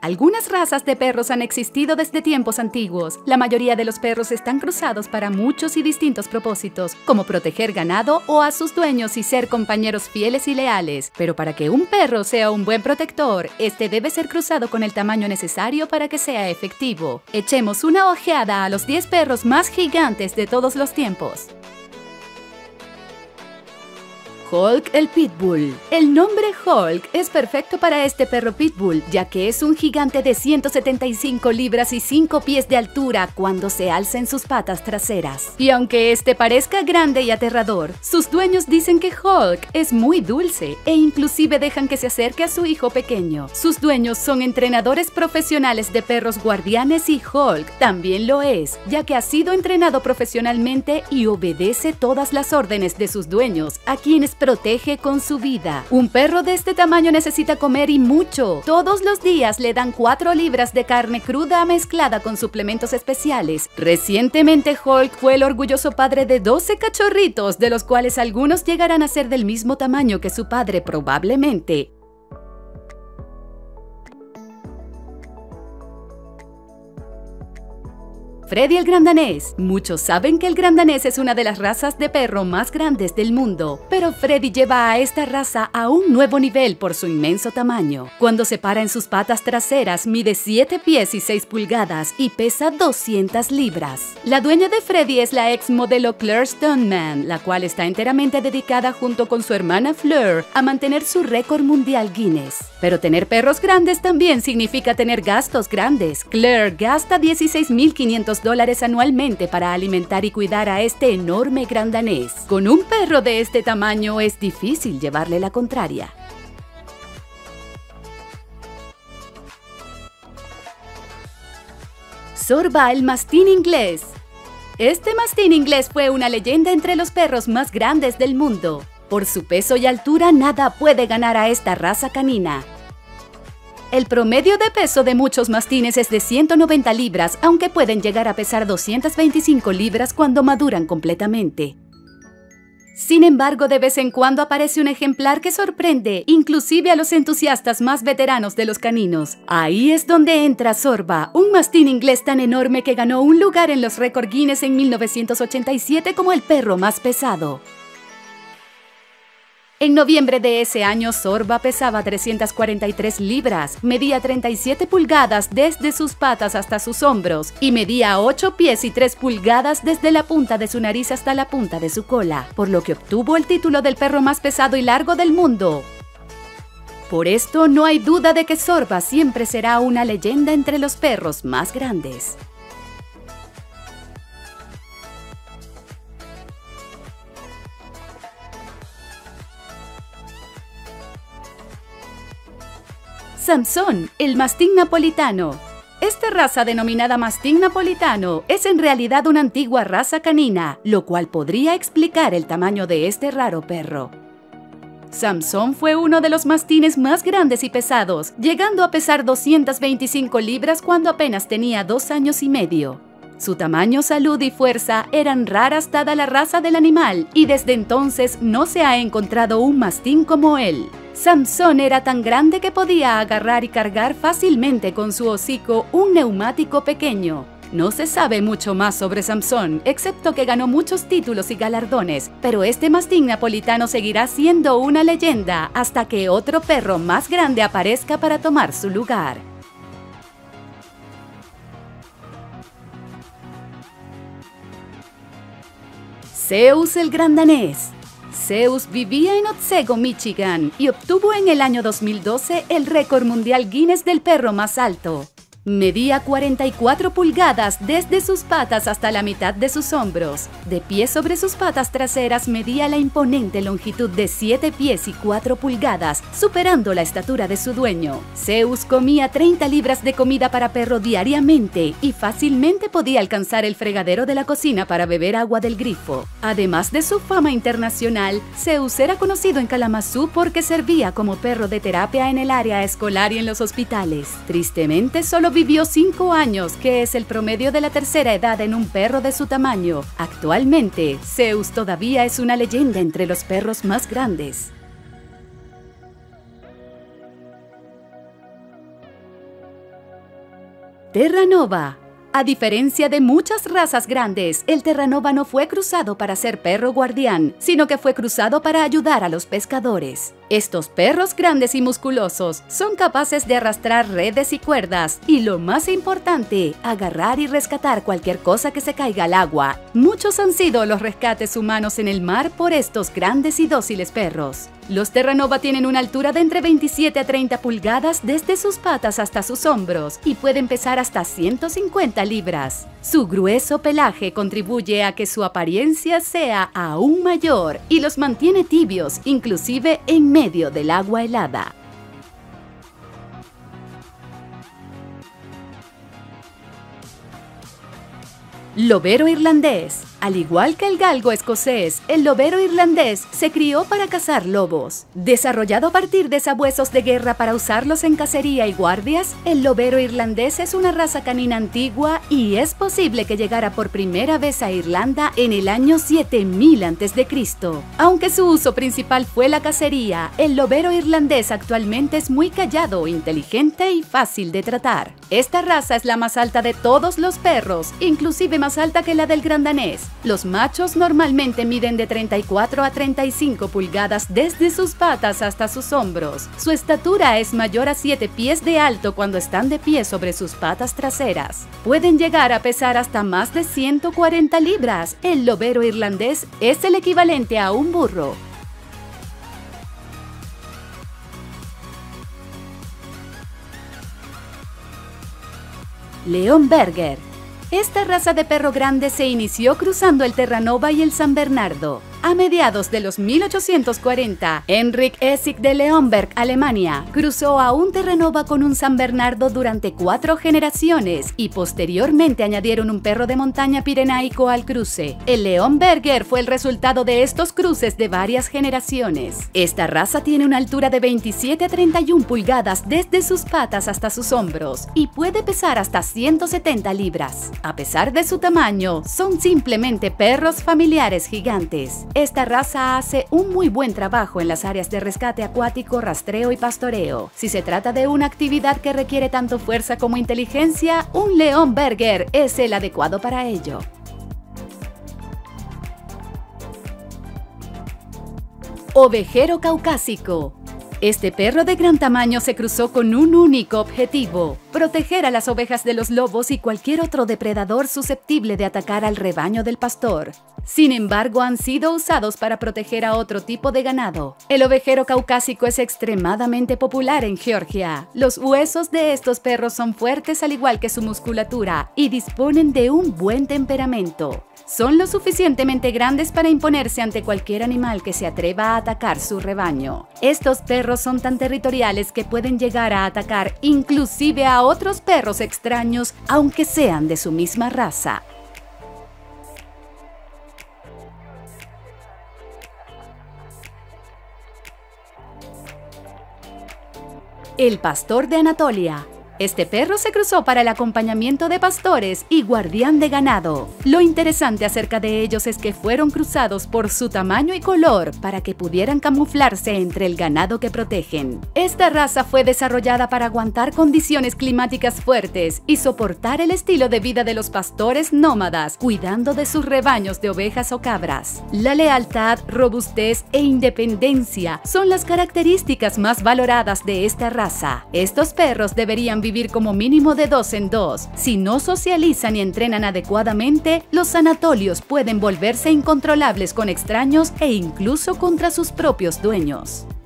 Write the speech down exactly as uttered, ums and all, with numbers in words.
Algunas razas de perros han existido desde tiempos antiguos. La mayoría de los perros están cruzados para muchos y distintos propósitos, como proteger ganado o a sus dueños y ser compañeros fieles y leales. Pero para que un perro sea un buen protector, este debe ser cruzado con el tamaño necesario para que sea efectivo. Echemos una ojeada a los diez perros más gigantes de todos los tiempos. Hulk el Pitbull. El nombre Hulk es perfecto para este perro Pitbull, ya que es un gigante de ciento setenta y cinco libras y cinco pies de altura cuando se alza en sus patas traseras. Y aunque este parezca grande y aterrador, sus dueños dicen que Hulk es muy dulce e inclusive dejan que se acerque a su hijo pequeño. Sus dueños son entrenadores profesionales de perros guardianes y Hulk también lo es, ya que ha sido entrenado profesionalmente y obedece todas las órdenes de sus dueños, a quienes protege con su vida. Un perro de este tamaño necesita comer y mucho. Todos los días le dan cuatro libras de carne cruda mezclada con suplementos especiales. Recientemente Hulk fue el orgulloso padre de doce cachorritos, de los cuales algunos llegarán a ser del mismo tamaño que su padre probablemente. Freddy el Gran Danés. Muchos saben que el Gran Danés es una de las razas de perro más grandes del mundo, pero Freddy lleva a esta raza a un nuevo nivel por su inmenso tamaño. Cuando se para en sus patas traseras, mide siete pies y seis pulgadas y pesa doscientas libras. La dueña de Freddy es la ex modelo Claire Stoneman, la cual está enteramente dedicada junto con su hermana Fleur a mantener su récord mundial Guinness. Pero tener perros grandes también significa tener gastos grandes. Claire gasta dieciséis mil quinientos dólares anualmente para alimentar y cuidar a este enorme gran danés. Con un perro de este tamaño es difícil llevarle la contraria. Zorba el mastín inglés. Este mastín inglés fue una leyenda entre los perros más grandes del mundo. Por su peso y altura, nada puede ganar a esta raza canina. El promedio de peso de muchos mastines es de ciento noventa libras, aunque pueden llegar a pesar doscientas veinticinco libras cuando maduran completamente. Sin embargo, de vez en cuando aparece un ejemplar que sorprende, inclusive a los entusiastas más veteranos de los caninos. Ahí es donde entra Zorba, un mastín inglés tan enorme que ganó un lugar en los récord Guinness en mil novecientos ochenta y siete como el perro más pesado. En noviembre de ese año, Zorba pesaba trescientas cuarenta y tres libras, medía treinta y siete pulgadas desde sus patas hasta sus hombros y medía ocho pies y tres pulgadas desde la punta de su nariz hasta la punta de su cola, por lo que obtuvo el título del perro más pesado y largo del mundo. Por esto, no hay duda de que Zorba siempre será una leyenda entre los perros más grandes. Samson, el mastín napolitano. Esta raza denominada mastín napolitano es en realidad una antigua raza canina, lo cual podría explicar el tamaño de este raro perro. Samson fue uno de los mastines más grandes y pesados, llegando a pesar doscientas veinticinco libras cuando apenas tenía dos años y medio. Su tamaño, salud y fuerza eran raras dada la raza del animal, y desde entonces no se ha encontrado un mastín como él. Samson era tan grande que podía agarrar y cargar fácilmente con su hocico un neumático pequeño. No se sabe mucho más sobre Samson, excepto que ganó muchos títulos y galardones, pero este mastín napolitano seguirá siendo una leyenda hasta que otro perro más grande aparezca para tomar su lugar. Zeus el Gran Danés. Zeus vivía en Otsego, Michigan, y obtuvo en el año dos mil doce el récord mundial Guinness del perro más alto. Medía cuarenta y cuatro pulgadas desde sus patas hasta la mitad de sus hombros. De pie sobre sus patas traseras medía la imponente longitud de siete pies y cuatro pulgadas, superando la estatura de su dueño. Zeus comía treinta libras de comida para perro diariamente y fácilmente podía alcanzar el fregadero de la cocina para beber agua del grifo. Además de su fama internacional, Zeus era conocido en Kalamazoo porque servía como perro de terapia en el área escolar y en los hospitales. Tristemente, solo vivió cinco años, que es el promedio de la tercera edad en un perro de su tamaño. Actualmente, Zeus todavía es una leyenda entre los perros más grandes. Terranova. A diferencia de muchas razas grandes, el Terranova no fue cruzado para ser perro guardián, sino que fue cruzado para ayudar a los pescadores. Estos perros grandes y musculosos son capaces de arrastrar redes y cuerdas y, lo más importante, agarrar y rescatar cualquier cosa que se caiga al agua. Muchos han sido los rescates humanos en el mar por estos grandes y dóciles perros. Los Terranova tienen una altura de entre veintisiete a treinta pulgadas desde sus patas hasta sus hombros y pueden pesar hasta ciento cincuenta libras. Su grueso pelaje contribuye a que su apariencia sea aún mayor y los mantiene tibios, inclusive en medio del agua helada. Lobero irlandés. Al igual que el galgo escocés, el lobero irlandés se crió para cazar lobos. Desarrollado a partir de sabuesos de guerra para usarlos en cacería y guardias, el lobero irlandés es una raza canina antigua y es posible que llegara por primera vez a Irlanda en el año siete mil antes de Cristo. Aunque su uso principal fue la cacería, el lobero irlandés actualmente es muy callado, inteligente y fácil de tratar. Esta raza es la más alta de todos los perros, inclusive más alta que la del gran danés. Los machos normalmente miden de treinta y cuatro a treinta y cinco pulgadas desde sus patas hasta sus hombros. Su estatura es mayor a siete pies de alto cuando están de pie sobre sus patas traseras. Pueden llegar a pesar hasta más de ciento cuarenta libras. El lobero irlandés es el equivalente a un burro. Leonberger. Esta raza de perro grande se inició cruzando el Terranova y el San Bernardo. A mediados de los mil ochocientos cuarenta, Henrik Essig de Leonberg, Alemania, cruzó a un Terranova con un San Bernardo durante cuatro generaciones y posteriormente añadieron un perro de montaña pirenaico al cruce. El Leonberger fue el resultado de estos cruces de varias generaciones. Esta raza tiene una altura de veintisiete a treinta y una pulgadas desde sus patas hasta sus hombros y puede pesar hasta ciento setenta libras. A pesar de su tamaño, son simplemente perros familiares gigantes. Esta raza hace un muy buen trabajo en las áreas de rescate acuático, rastreo y pastoreo. Si se trata de una actividad que requiere tanto fuerza como inteligencia, un Leonberger es el adecuado para ello. Ovejero caucásico. Este perro de gran tamaño se cruzó con un único objetivo: proteger a las ovejas de los lobos y cualquier otro depredador susceptible de atacar al rebaño del pastor. Sin embargo, han sido usados para proteger a otro tipo de ganado. El ovejero caucásico es extremadamente popular en Georgia. Los huesos de estos perros son fuertes al igual que su musculatura y disponen de un buen temperamento. Son lo suficientemente grandes para imponerse ante cualquier animal que se atreva a atacar su rebaño. Estos perros son tan territoriales que pueden llegar a atacar inclusive a otros perros extraños, aunque sean de su misma raza. El pastor de Anatolia. Este perro se cruzó para el acompañamiento de pastores y guardián de ganado. Lo interesante acerca de ellos es que fueron cruzados por su tamaño y color para que pudieran camuflarse entre el ganado que protegen. Esta raza fue desarrollada para aguantar condiciones climáticas fuertes y soportar el estilo de vida de los pastores nómadas, cuidando de sus rebaños de ovejas o cabras. La lealtad, robustez e independencia son las características más valoradas de esta raza. Estos perros deberían vivir como mínimo de dos en dos. Si no socializan y entrenan adecuadamente, los anatolios pueden volverse incontrolables con extraños e incluso contra sus propios dueños.